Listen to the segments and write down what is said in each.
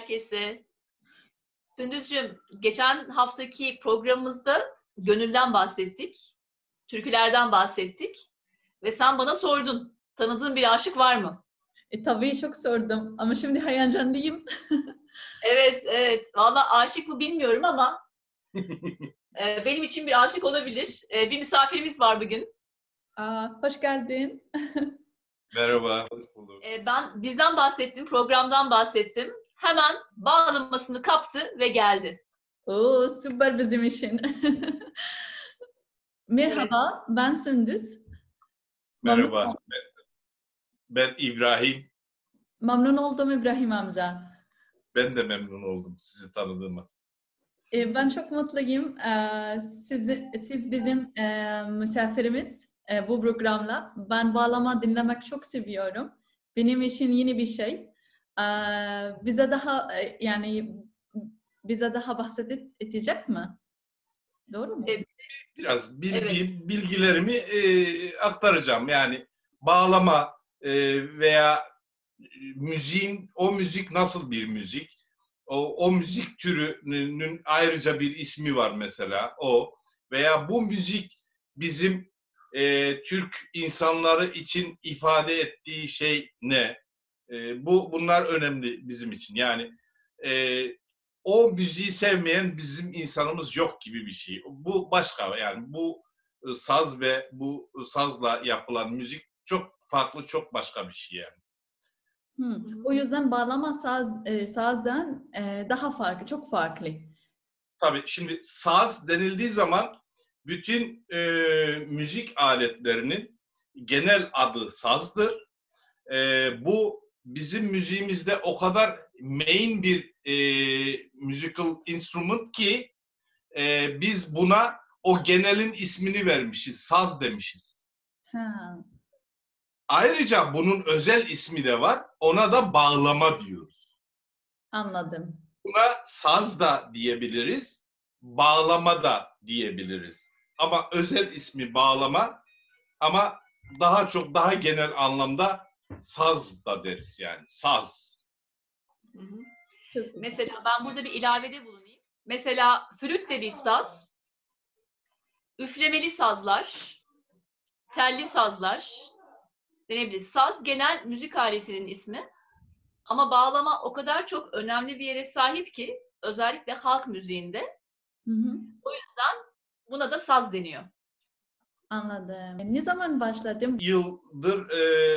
herkese. Sündüzcüğüm, geçen haftaki programımızda gönülden bahsettik, türkülerden bahsettik ve sen bana sordun, tanıdığın bir aşık var mı? Tabii çok sordum ama şimdi heyecanlıyım. Evet, evet. Vallahi aşık mı bilmiyorum ama benim için bir aşık olabilir. Bir misafirimiz var bugün. Hoş geldin. Merhaba, hoş bulduk. Ben bizden bahsettim, programdan bahsettim. Hemen bağlamasını kaptı ve geldi. Oo, süper bizim için. Merhaba, ben Sündüz. Merhaba, ben İbrahim. Memnun oldum İbrahim amca. Ben de memnun oldum sizi tanıdığıma. Ben çok mutluyum. Siz bizim misafirimiz bu programla. Ben bağlama dinlemek çok seviyorum. Benim için yeni bir şey. Bize daha bize daha bahsedecek mi? Doğru mu? Biraz Evet. bilgilerimi aktaracağım. Yani bağlama veya o müzik nasıl bir müzik? O müzik türünün ayrıca bir ismi var mesela o. Veya bu müzik bizim Türk insanları için ifade ettiği şey ne? Bunlar önemli bizim için. Yani o müziği sevmeyen bizim insanımız yok gibi bir şey. Bu başka, yani bu saz ve bu sazla yapılan müzik çok farklı, çok başka bir şey yani. O yüzden bağlama sazdan daha farklı, çok farklı. Tabii şimdi saz denildiği zaman bütün müzik aletlerinin genel adı sazdır. Bu bizim müziğimizde o kadar main bir musical instrument ki biz buna o genelin ismini vermişiz, saz demişiz. Ha, Ayrıca bunun özel ismi de var, ona da bağlama diyoruz. anladım. Buna saz da diyebiliriz, bağlama da diyebiliriz. Ama özel ismi bağlama, ama daha genel anlamda saz da deriz yani, saz. Hı hı. Mesela ben burada bir ilavede bulunayım. Mesela flüt de bir saz, üflemeli sazlar, telli sazlar denebilir. Saz genel müzik aletinin ismi ama bağlama o kadar çok önemli bir yere sahip ki özellikle halk müziğinde. Hı hı. O yüzden buna da saz deniyor. Anladım. Ne zaman başladım? Yıldır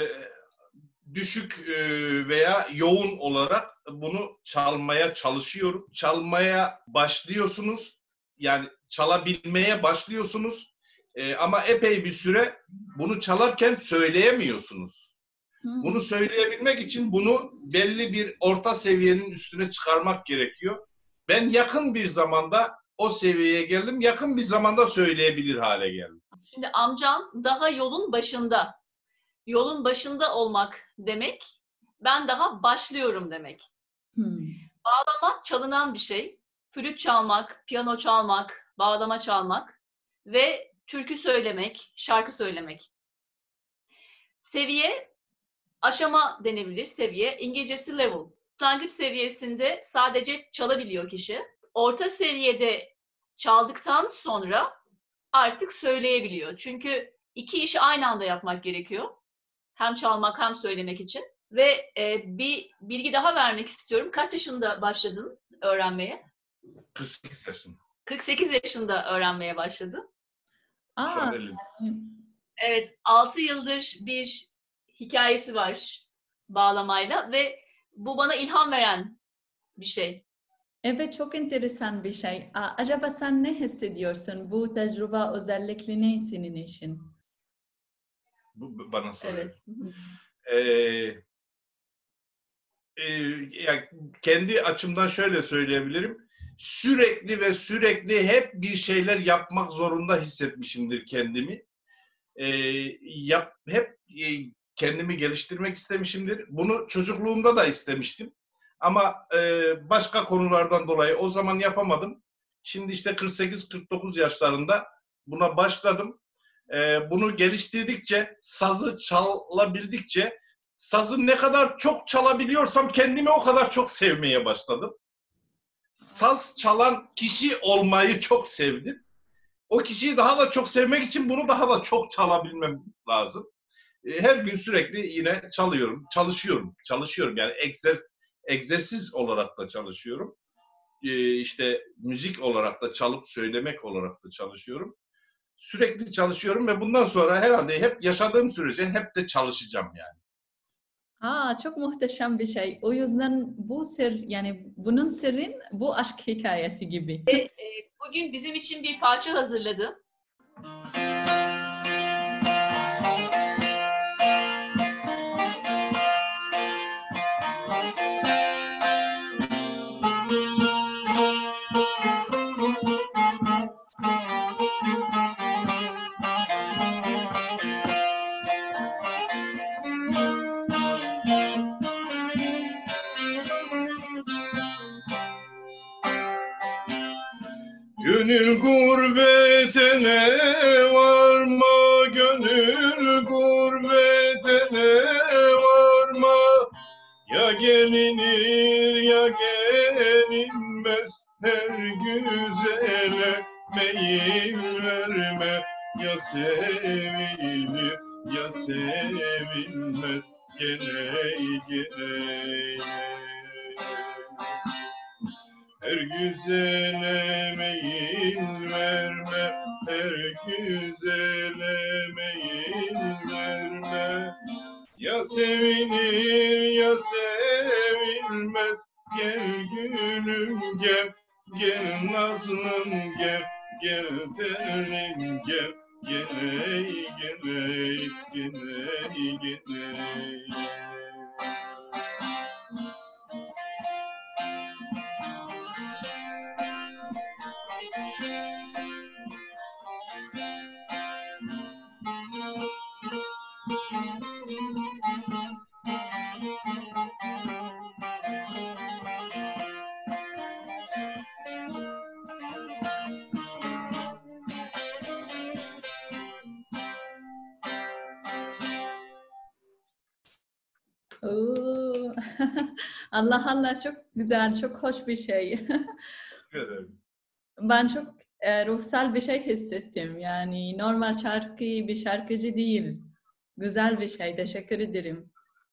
düşük veya yoğun olarak bunu çalmaya çalışıyorum. Çalmaya başlıyorsunuz, yani çalabilmeye başlıyorsunuz ama epey bir süre bunu çalarken söyleyemiyorsunuz. Bunu söyleyebilmek için bunu belli bir orta seviyenin üstüne çıkarmak gerekiyor. Ben yakın bir zamanda o seviyeye geldim, yakın bir zamanda söyleyebilir hale geldim. Şimdi amcam daha yolun başında. Yolun başında olmak demek, ben daha başlıyorum demek. Bağlama çalınan bir şey. Flüt çalmak, piyano çalmak, bağlama çalmak ve türkü söylemek, şarkı söylemek. Seviye, aşama denebilir seviye. İngilizcesi level. Başlangıç seviyesinde sadece çalabiliyor kişi. Orta seviyede çaldıktan sonra artık söyleyebiliyor. Çünkü iki işi aynı anda yapmak gerekiyor. Hem çalmak hem söylemek için. Ve bir bilgi daha vermek istiyorum. Kaç yaşında başladın öğrenmeye? 48 yaşında. 48 yaşında öğrenmeye başladın. Şu an 50. Evet, 6 yıldır bir hikayesi var bağlamayla ve bu bana ilham veren bir şey. Evet, çok enteresan bir şey. Acaba sen ne hissediyorsun? Bu tecrübe özellikle ne senin için? Bu bana soruyor. Evet. Yani kendi açımdan şöyle söyleyebilirim. Sürekli hep bir şeyler yapmak zorunda hissetmişimdir kendimi. Hep kendimi geliştirmek istemişimdir. Bunu çocukluğumda da istemiştim. Ama başka konulardan dolayı o zaman yapamadım. Şimdi işte 48-49 yaşlarında buna başladım. Bunu geliştirdikçe, sazı çalabildikçe sazı ne kadar çok çalabiliyorsam kendimi o kadar çok sevmeye başladım. Saz çalan kişi olmayı çok sevdim. O kişiyi daha da çok sevmek için bunu daha da çok çalabilmem lazım. Her gün sürekli yine çalışıyorum. Yani egzersiz olarak da çalışıyorum. İşte müzik olarak da çalıp söylemek olarak da çalışıyorum. Sürekli çalışıyorum ve bundan sonra herhalde hep yaşadığım sürece hep de çalışacağım yani. Çok muhteşem bir şey. O yüzden bu sır, yani bunun sırrın bu aşk hikayesi gibi. Bugün bizim için bir parça hazırladım. Gönül gurbetine varma, gönül gurbetine varma. Ya gelinir ya gelinmez, her güzele meyil verme. Ya sevilir ya sevilmez, gene. Her güzele meyil verme, her güzele meyil verme. Ya sevinir ya sevilmez, gel gülüm gel, gel nazlım gel, gel telim gel, gene. Oo. Allah Allah, çok güzel, çok hoş bir şey. Teşekkür ederim. Ben çok ruhsal bir şey hissettim. Yani normal şarkı bir şarkıcı değil. Güzel bir şey. Teşekkür ederim.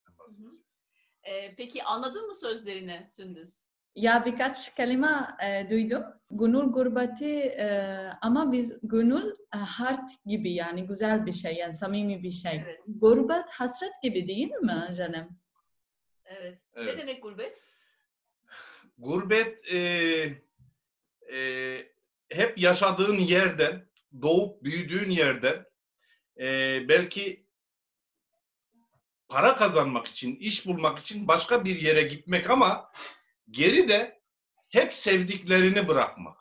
Peki anladın mı sözlerini Sündüz? Ya birkaç kelime duydum. Gönül gurbeti ama biz gönül heart gibi, yani güzel bir şey, yani samimi bir şey. Evet. Gurbet hasret gibi değil mi canım? Evet. Ne Evet. demek gurbet? Gurbet hep yaşadığın yerden, doğup büyüdüğün yerden belki para kazanmak için, iş bulmak için başka bir yere gitmek ama geride hep sevdiklerini bırakmak.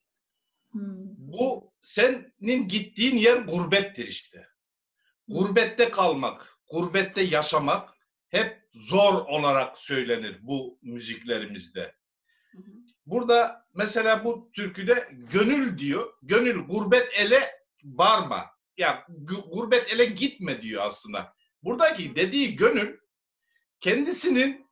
Bu senin gittiğin yer gurbettir işte. Gurbette kalmak, gurbette yaşamak hep zor olarak söylenir bu müziklerimizde. Burada mesela bu türküde gönül diyor. Gönül gurbet ele varma. Ya gurbet ele gitme diyor aslında. Buradaki dediği gönül kendisinin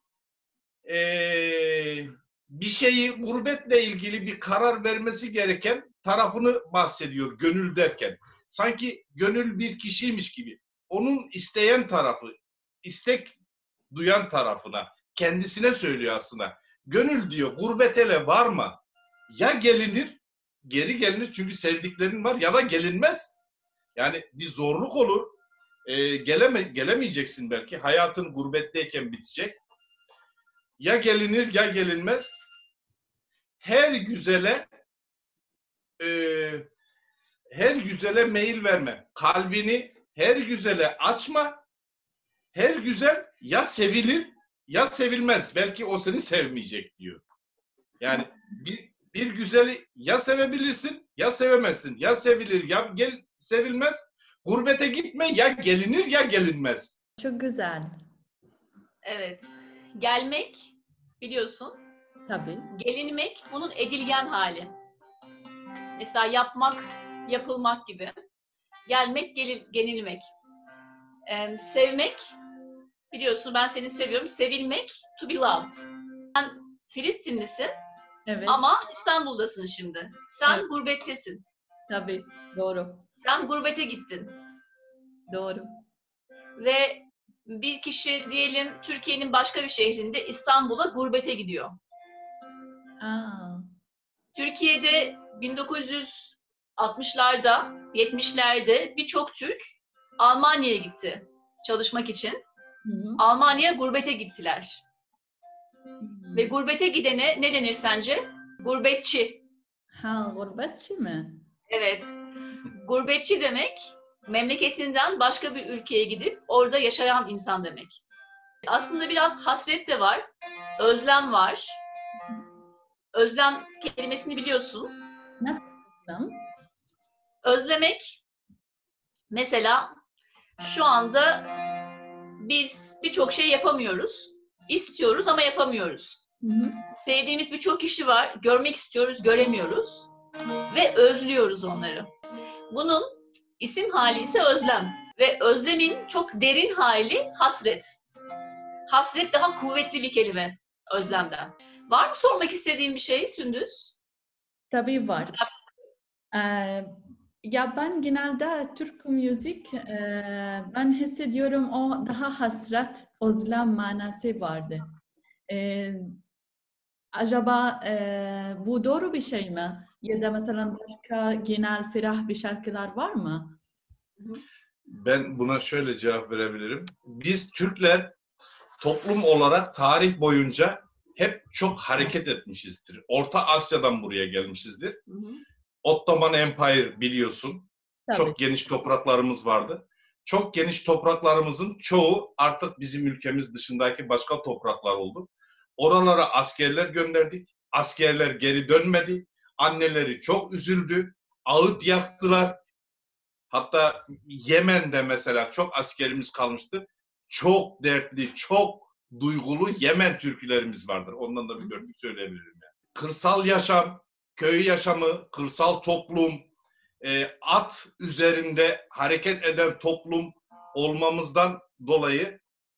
bir şeyi gurbetle ilgili bir karar vermesi gereken tarafını bahsediyor gönül derken. Sanki gönül bir kişiymiş gibi. Onun isteyen tarafı, istek duyan tarafına, kendisine söylüyor aslında. Gönül diyor gurbet ele varma. Ya gelinir, geri gelinir çünkü sevdiklerin var, ya da gelinmez. Yani bir zorluk olur. Gelemeyeceksin belki. Hayatın gurbetteyken bitecek. Ya gelinir ya gelinmez. E, her güzele meyil verme. Kalbini her güzele açma. Her güzel ya sevilir ya sevilmez. Belki o seni sevmeyecek diyor. Yani bir güzeli ya sevebilirsin ya sevemezsin. Ya sevilir ya sevilmez. Gurbete gitme, ya gelinir ya gelinmez. Çok güzel. Evet. Gelmek biliyorsun. Tabii. Gelinmek bunun edilgen hali. Mesela yapmak, yapılmak gibi. Gelmek, genilmek. Sevmek biliyorsun ben seni seviyorum. Sevilmek, to be loved. Sen Filistinlisin Evet, ama İstanbul'dasın şimdi. Sen evet, gurbettesin. tabii. Doğru. Sen gurbete gittin. Doğru. Ve bir kişi diyelim Türkiye'nin başka bir şehrinde İstanbul'a gurbete gidiyor. Aa, Türkiye'de 1960'larda, 70'lerde birçok Türk Almanya'ya gitti çalışmak için. hı hı. Almanya'ya gurbete gittiler. Hmm. Ve gurbete gidene ne denir sence? Gurbetçi. Ha, gurbetçi mi? Evet. Gurbetçi demek memleketinden başka bir ülkeye gidip orada yaşayan insan demek. Aslında biraz hasret de var, özlem var. Özlem kelimesini biliyorsun. Nasıl? Özlemek mesela şu anda biz birçok şey yapamıyoruz. İstiyoruz ama yapamıyoruz. Hı hı. Sevdiğimiz birçok kişi var. Görmek istiyoruz, göremiyoruz. Ve özlüyoruz onları. Bunun isim hali ise özlem. Ve özlemin çok derin hali hasret. Hasret daha kuvvetli bir kelime özlemden. Var mı sormak istediğin bir şey Sündüz? Tabii var. Ya ben genelde Türk müzik, ben hissediyorum o daha hasret, özlem manası vardı. Ee, Acaba bu doğru bir şey mi? Ya da mesela başka genel ferah bir şarkılar var mı? Ben buna şöyle cevap verebilirim. Biz Türkler toplum olarak tarih boyunca hep çok hareket etmişizdir. Orta Asya'dan buraya gelmişizdir. Hı hı. Ottoman Empire biliyorsun. Tabii. Çok geniş topraklarımız vardı. Çok geniş topraklarımızın çoğu artık bizim ülkemiz dışındaki başka topraklar oldu. Oralara askerler gönderdik. Askerler geri dönmedi. Anneleri çok üzüldü. Ağıt yaktılar. Hatta Yemen'de mesela çok askerimiz kalmıştı. Çok dertli, çok duygulu Yemen türkülerimiz vardır. Ondan da bir görüntü söyleyebilirim. Yani. Kırsal yaşam, köy yaşamı, kırsal toplum, at üzerinde hareket eden toplum olmamızdan dolayı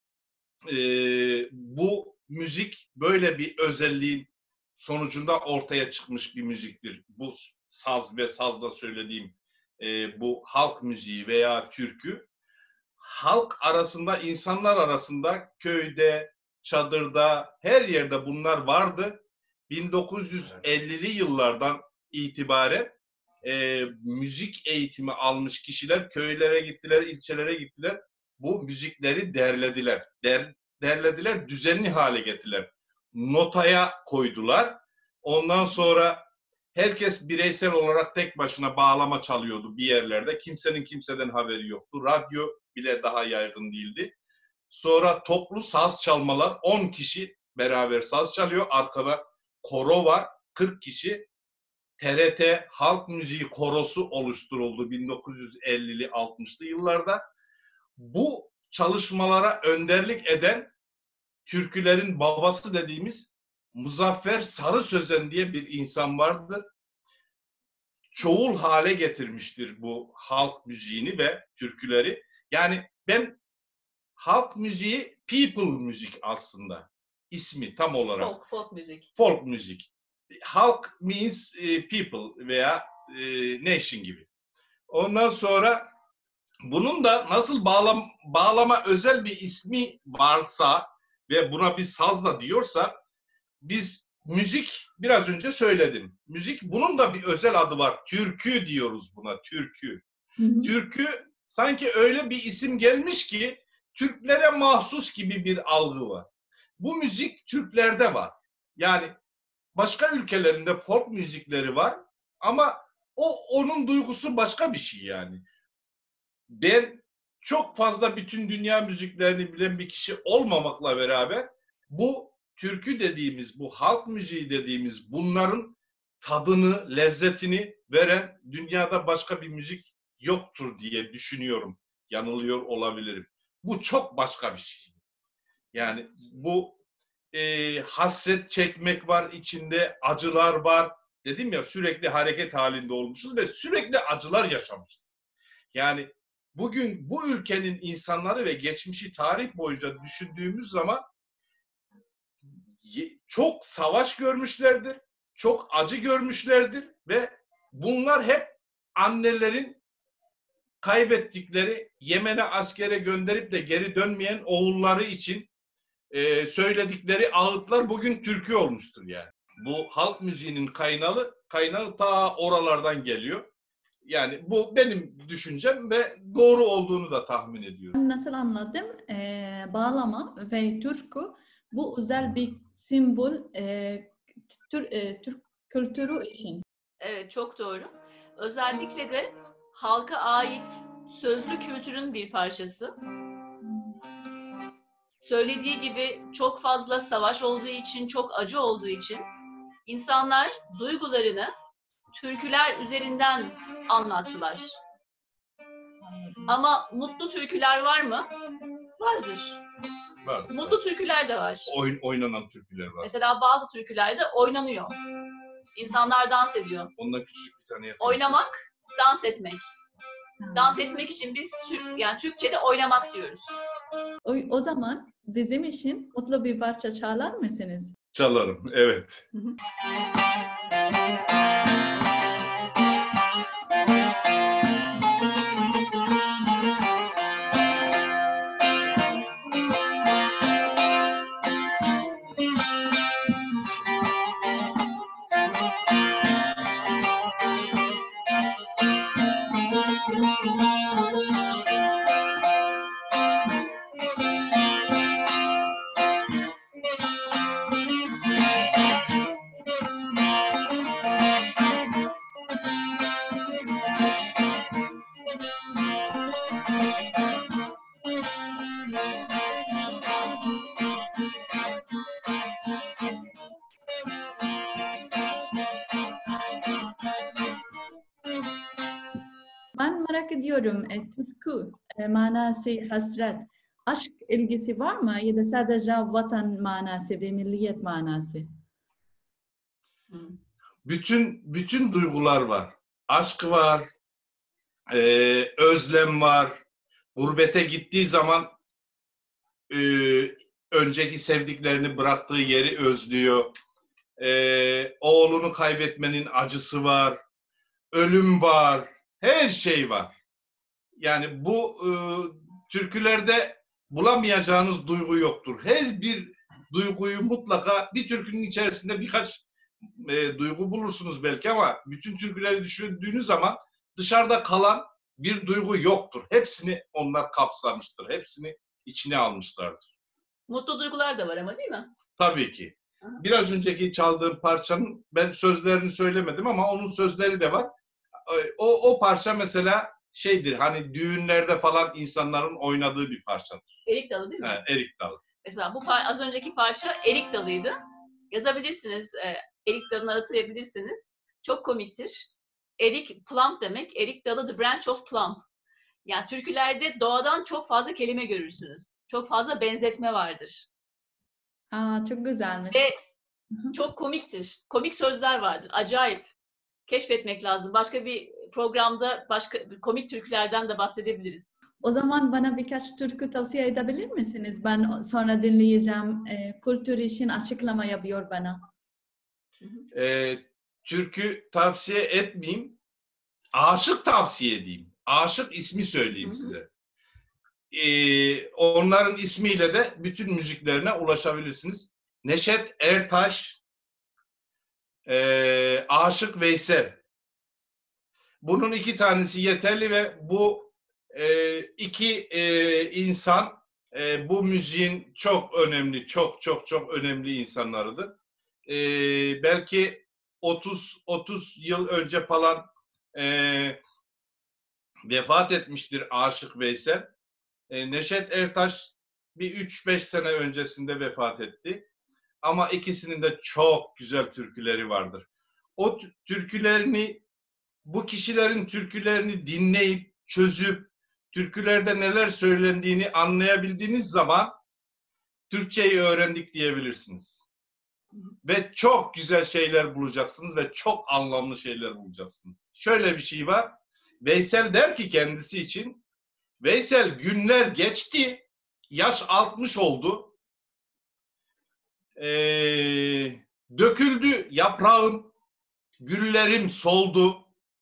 bu müzik böyle bir özelliğin sonucunda ortaya çıkmış bir müziktir. Bu saz ve sazda söylediğim bu halk müziği veya türkü halk arasında, insanlar arasında köyde, çadırda, her yerde bunlar vardı. 1950'li yıllardan itibaren müzik eğitimi almış kişiler köylere gittiler, ilçelere gittiler. Bu müzikleri derlediler. Derlediler, düzenli hale getirdiler. Notaya koydular. Ondan sonra herkes bireysel olarak tek başına bağlama çalıyordu bir yerlerde. Kimsenin kimseden haberi yoktu. Radyo bile daha yaygın değildi. Sonra toplu saz çalmalar, 10 kişi beraber saz çalıyor. Arkada koro var, 40 kişi. TRT Halk Müziği Korosu oluşturuldu 1950'li 60'lı yıllarda. Bu çalışmalara önderlik eden türkülerin babası dediğimiz Muzaffer Sarı Sözen diye bir insan vardı. Çoğul hale getirmiştir bu halk müziğini ve türküleri. Yani ben halk müziği people müzik aslında. İsmi tam olarak. Folk müzik. Folk müzik. Halk means people veya nation gibi. Ondan sonra bunun da nasıl bağlama özel bir ismi varsa ve buna bir sazla diyorsa biz müzik biraz önce söyledim. Müzik bunun da bir özel adı var. Türkü diyoruz buna. Türkü. Hı hı. Türkü sanki öyle bir isim gelmiş ki Türklere mahsus gibi bir algı var. Bu müzik Türklerde var. Yani başka ülkelerinde folk müzikleri var ama onun duygusu başka bir şey yani. Ben çok fazla bütün dünya müziklerini bilen bir kişi olmamakla beraber bu türkü dediğimiz, bu halk müziği dediğimiz bunların tadını, lezzetini veren dünyada başka bir müzik yoktur diye düşünüyorum. Yanılıyor olabilirim. Bu çok başka bir şey. Yani bu hasret çekmek var içinde, acılar var. Dedim ya sürekli hareket halinde olmuşuz ve sürekli acılar yaşamışız. Yani bugün bu ülkenin insanları ve geçmişi tarih boyunca düşündüğümüz zaman çok savaş görmüşlerdir, çok acı görmüşlerdir ve bunlar hep annelerin kaybettikleri, Yemen'e askere gönderip de geri dönmeyen oğulları için söyledikleri ağıtlar bugün türkü olmuştur yani. Bu halk müziğinin kaynağı ta oralardan geliyor. Yani bu benim düşüncem ve doğru olduğunu da tahmin ediyorum. Nasıl anladım? Bağlama ve türkü bu özel bir simbol Türk kültürü için. Evet, çok doğru. Özellikle de halka ait sözlü kültürün bir parçası. Söylediği gibi çok fazla savaş olduğu için, çok acı olduğu için insanlar duygularını türküler üzerinden anlattılar. Ama mutlu türküler var mı? Vardır. Var. Mutlu türküler de var. Oynanan türküler var. Mesela bazı türkülerde oynanıyor. İnsanlar dans ediyor. Ondan küçük bir tane yapalım. Oynamak, dans etmek. Dans etmek için biz yani Türkçe'de oynamak diyoruz. O zaman bizim için mutlu bir parça çalar mısınız? Çalarım, evet. Ben merak ediyorum, türkü manası hasret, aşk ilgisi var mı ya da sadece vatan manası ve milliyet manası? Bütün duygular var. Aşk var, özlem var. Gurbete gittiği zaman önceki sevdiklerini bıraktığı yeri özlüyor. Oğlunu kaybetmenin acısı var. Ölüm var. Her şey var. Yani bu türkülerde bulamayacağınız duygu yoktur. Her bir duyguyu mutlaka bir türkünün içerisinde birkaç duygu bulursunuz belki ama bütün türküleri düşündüğünüz zaman dışarıda kalan bir duygu yoktur. Hepsini onlar kapsamıştır. Hepsini içine almışlardır. Mutlu duygular da var ama değil mi? Tabii ki. Biraz önceki çaldığım parçanın ben sözlerini söylemedim ama onun sözleri de var. O parça mesela şeydir, hani düğünlerde falan insanların oynadığı bir parçadır. Erik Dalı değil mi? Evet, Erik Dalı. Mesela bu az önceki parça Erik Dalı'ydı. Yazabilirsiniz. Erik Dalı'nı aratabilirsiniz. Çok komiktir. Erik plum demek. Erik Dalı the branch of plum. Yani türkülerde doğadan çok fazla kelime görürsünüz. Çok fazla benzetme vardır. Çok güzelmiş. Ve çok komiktir. Komik sözler vardır. Acayip. Keşfetmek lazım. Başka bir programda başka komik türkülerden de bahsedebiliriz. O zaman bana birkaç türkü tavsiye edebilir misiniz? Ben sonra dinleyeceğim. Kültür için açıklama yapıyor bana. Türkü tavsiye etmeyeyim. Aşık tavsiye edeyim. Aşık ismi söyleyeyim size. Onların ismiyle de bütün müziklerine ulaşabilirsiniz. Neşet Ertaş, Aşık Veysel. Bunun 2 tanesi yeterli ve bu 2 insan bu müziğin çok önemli, çok önemli insanlarıdır. Belki 30 yıl önce falan vefat etmiştir Aşık Veysel. Neşet Ertaş bir 3-5 sene öncesinde vefat etti. Ama ikisinin de çok güzel türküleri vardır. O türkülerini, bu kişilerin türkülerini dinleyip, çözüp, türkülerde neler söylendiğini anlayabildiğiniz zaman Türkçeyi öğrendik diyebilirsiniz. Ve çok güzel şeyler bulacaksınız ve çok anlamlı şeyler bulacaksınız. Şöyle bir şey var. Veysel der ki kendisi için, Veysel günler geçti. Yaş 60 oldu. Döküldü yaprağım, güllerim soldu.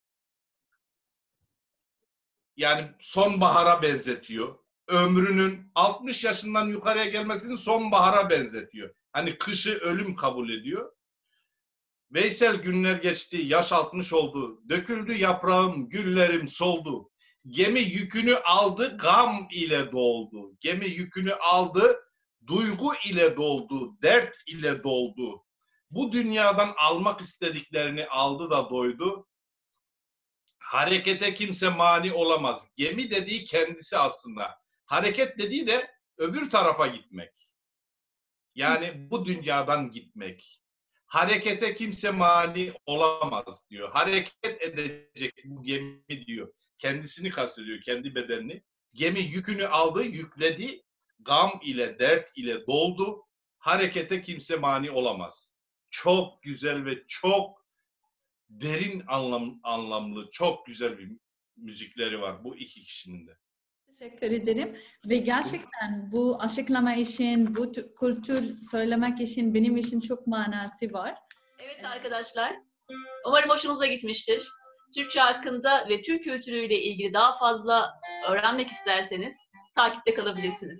Yani sonbahara benzetiyor. Ömrünün 60 yaşından yukarıya gelmesini sonbahara benzetiyor. Hani kışı ölüm kabul ediyor. Veysel günler geçti, yaş 60 oldu. Döküldü yaprağım, güllerim soldu. Gemi yükünü aldı, gam ile doldu. Gemi yükünü aldı, duygu ile doldu, dert ile doldu. Bu dünyadan almak istediklerini aldı da doydu. Harekete kimse mani olamaz. Gemi dediği kendisi aslında. Hareket dediği de öbür tarafa gitmek. Yani bu dünyadan gitmek. Harekete kimse mani olamaz diyor. Hareket edecek bu gemi diyor. Kendisini kastediyor, kendi bedenini. Gemi yükünü aldı, yükledi. Gam ile, dert ile doldu. Harekete kimse mani olamaz. Çok güzel ve çok derin anlamlı, çok güzel bir müzikleri var bu iki kişinin de. Teşekkür ederim. Ve gerçekten bu açıklama için, bu kültür söylemek için benim için çok manası var. Evet arkadaşlar, umarım hoşunuza gitmiştir. Türkçe hakkında ve Türk kültürüyle ilgili daha fazla öğrenmek isterseniz takipte kalabilirsiniz.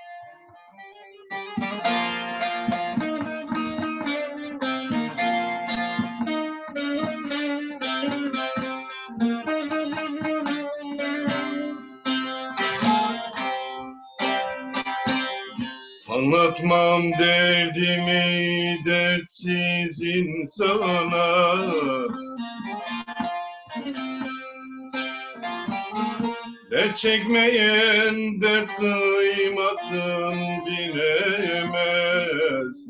Anlatmam derdimi dertsiz insana. Dert çekmeyen dert kıymatın bilemez.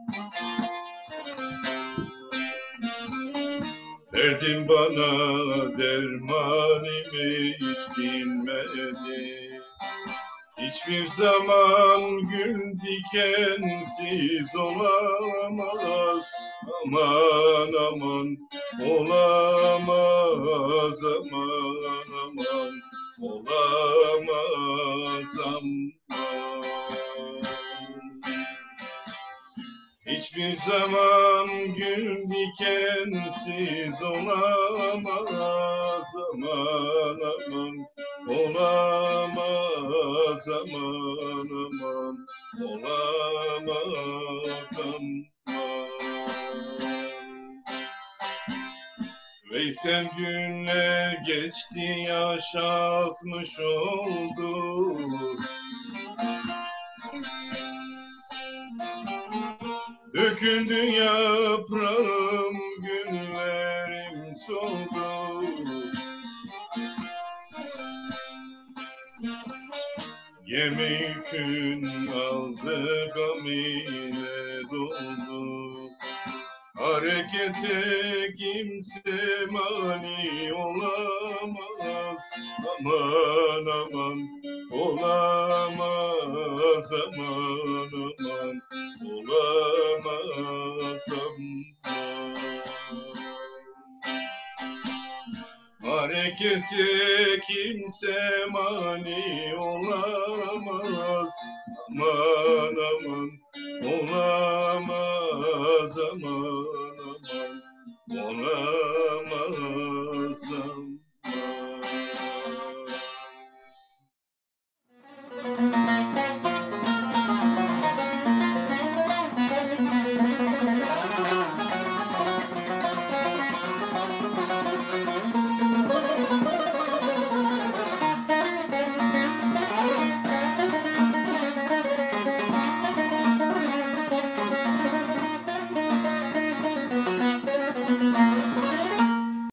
Derdim bana derman imiş bilmedi. Hiçbir zaman gül dikensiz olamaz. Aman aman olamaz, aman aman olamaz, aman. Hiçbir zaman gül dikensiz olamaz, aman aman olamaz, aman aman olamaz, aman. Veysel günler geçti, yaş 60 oldu. Döküldü yaprağım, günlerim soldu. Gemi yükün aldı, gam ile doldu. Harekete kimse mani olamaz. Aman aman olamaz, aman aman olamaz, aman. Harekete kimse mani olamaz. Aman aman olamaz, aman.